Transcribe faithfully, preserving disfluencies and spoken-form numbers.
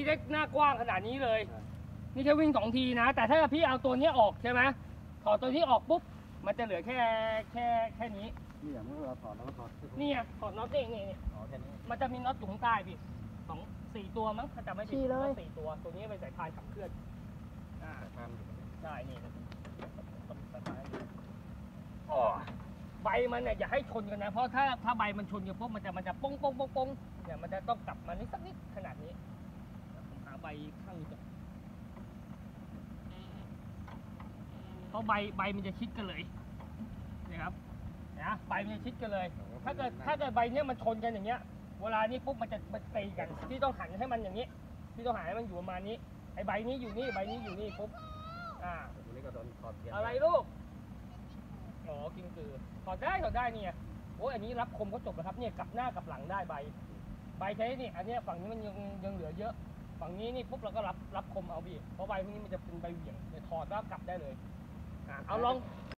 ได้หน้ากว้างขนาดนี้เลยนี่แค่วิ่งสองทีนะแต่ถ้าพี่เอาตัวนี้ออกใช่ไหมถอดตัวนี้ออกปุ๊บมันจะเหลือแค่แค่แค่นี้นี่อย่างเมื่อเราถอดแล้วก็ถอดนี่ไงถอดน็อตเองนี่นี่มันจะมีน็อตอยู่ข้างใต้พี่สองสี่ตัวมั้งถ้าจำไม่ผิดน็อตสี่ตัวตัวนี้เป็นสายพานขับเคลื่อนอ่าใช่นี่สายพานอ๋อใบมันเนี่ยอย่าให้ชนกันนะเพราะถ้าถ้าใบมันชนกันปุ๊บมันจะมันจะป้งป้งป้งป้งเนี่ยมันจะต้องกลับมานิดสักนิดขนาดนี้ผมหาใบข้างนี้ก่อนเพราะใบใบมันจะชิดกันเลยนี่ครับนะใบมันจะชิดกันเลยถ้าเกิดถ้าเกิดใบเนี้ยมันชนกันอย่างเงี้ยเวลานี้ปุ๊บมันจะมันตีกันที่ต้องหันให้มันอย่างนี้ที่ต้องหันให้มันอยู่ประมาณนี้ไอใบนี้อยู่นี่ใบนี้อยู่นี่ปุ๊บอ่าอะไรลูกอ๋อกินคือถอดได้ถอดได้เนี่ยโอ้ยอันนี้รับคมก็จบแล้วครับเนี่ยกลับหน้ากลับหลังได้ใบใบใช้นี่อันนี้ฝั่งนี้มันยังยังเหลือเยอะฝั่งนี้นี่ปุ๊บเราก็รับรับคมเอาพี่เพราะใบพวกนี้มันจะเป็นใบเหวี่ยงเนี่ยถอดแล้วกลับได้เลยอ่าเอาลอง